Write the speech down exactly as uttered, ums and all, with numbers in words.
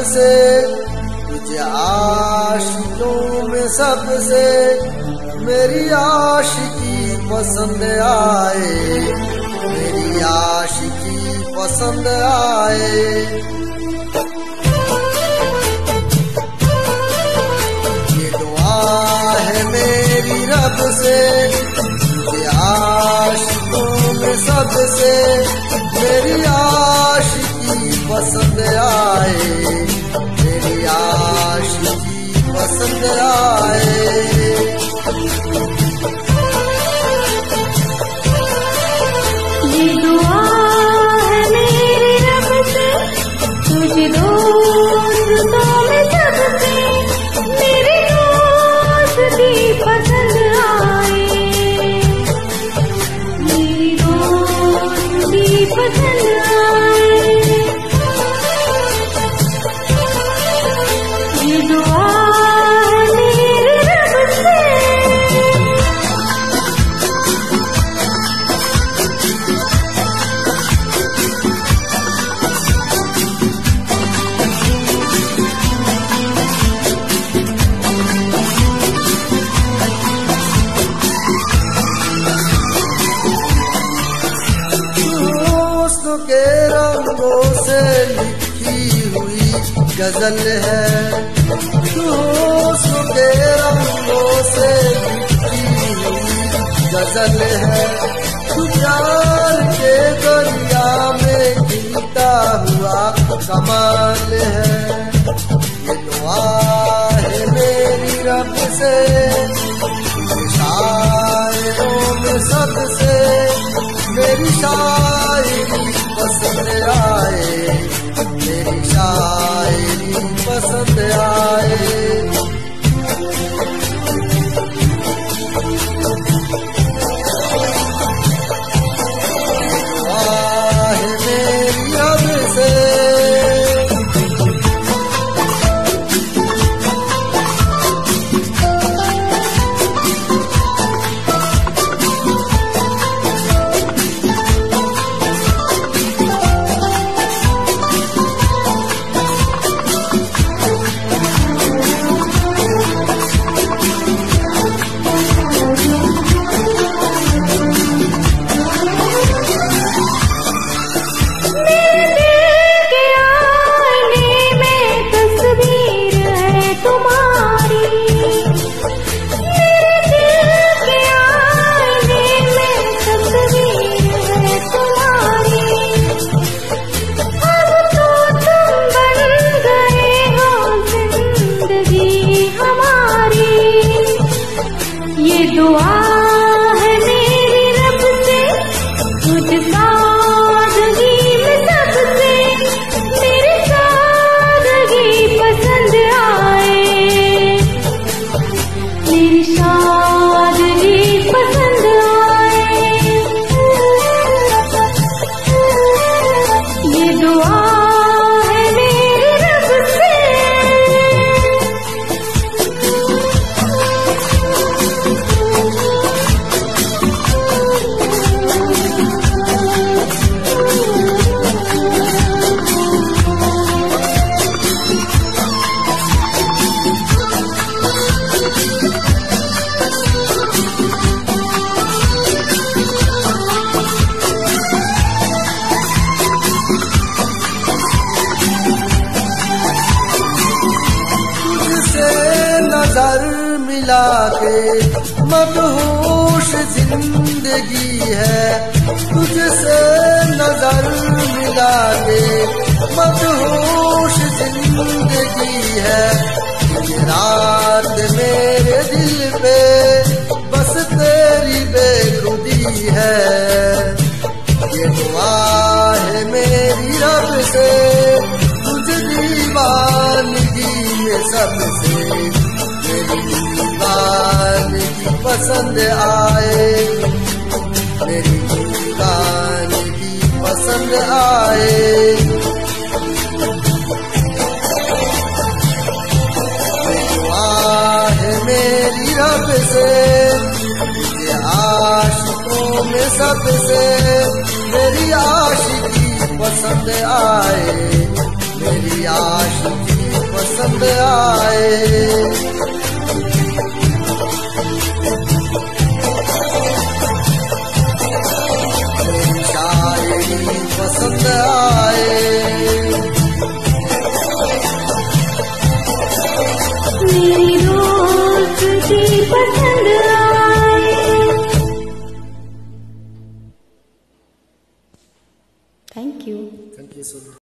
से, तुझे आशिकों में सबसे मेरी आशिकी पसंद आए, मेरी आशिकी पसंद आए। ये दुआ है मेरी रब से, तुझे आशिकों में सबसे मेरी आशिकी पसंद आए, मेरी आशिकी पसंद आए। ये दुआ है मेरी रब से, तुझे दोस्तों में सबसे मेरी दोस्ती पसंद आए, मेरी दोस्ती पसंद आए। ये दुआ है मेरी रब से। के रंगों से लिखी हुई गजल है, दोस्तों के रंगों से लिखी हुई गजल है। तू प्यार के दरिया में गिरता हुआ कमाल है। ये दुआ है मेरी रब से, शायरों में सबसे मेरी शायरी पसंद आए, मेरी शायरी पसंद आए। दुआ है मेरी रब से, दुआ है मेरी रब से, तुझ सादगी में सबसे मेरी सादगी पसंद आए, मेरी सादगी पसंद आए। ये दुआ है मेरी रब से। नजर मिला के मदहोश जिंदगी है, तुझसे नजर मिला के मदहोश जिंदगी है। ये रात मेरे दिल पे बस तेरी बेखुदी है। ये दुआ है मेरी रब से, तुझ दीवानगी में सबसे मेरी दीवानगी पसंद आए, मेरी दीवानगी पसंद आए। दुआ है मेरी रब से, मुझे आशिकों में सबसे मेरी आशिकी पसंद आए, मेरी आशिकी पसंद आए। शायरी पसंद आए। मेरी दोस्ती पसंद आए। Thank you. Thank you so much.